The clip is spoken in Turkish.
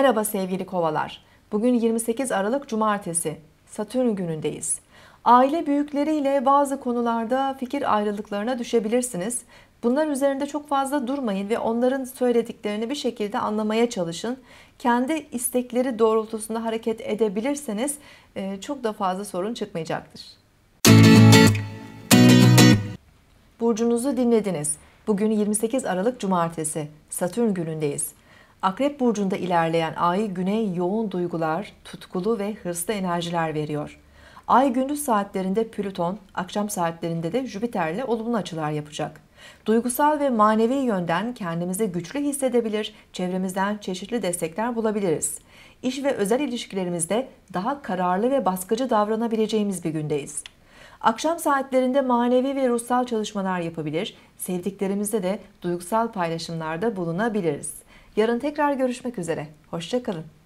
Merhaba sevgili kovalar. Bugün 28 Aralık Cumartesi. Satürn günündeyiz. Aile büyükleriyle bazı konularda fikir ayrılıklarına düşebilirsiniz. Bunlar üzerinde çok fazla durmayın ve onların söylediklerini bir şekilde anlamaya çalışın. Kendi istekleri doğrultusunda hareket edebilirseniz çok da fazla sorun çıkmayacaktır. Burcunuzu dinlediniz. Bugün 28 Aralık Cumartesi. Satürn günündeyiz. Akrep burcunda ilerleyen ay güne yoğun duygular, tutkulu ve hırslı enerjiler veriyor. Ay gündüz saatlerinde Plüton, akşam saatlerinde de Jüpiter'le olumlu açılar yapacak. Duygusal ve manevi yönden kendimizi güçlü hissedebilir, çevremizden çeşitli destekler bulabiliriz. İş ve özel ilişkilerimizde daha kararlı ve baskıcı davranabileceğimiz bir gündeyiz. Akşam saatlerinde manevi ve ruhsal çalışmalar yapabilir, sevdiklerimizle de duygusal paylaşımlarda bulunabiliriz. Yarın tekrar görüşmek üzere. Hoşça kalın.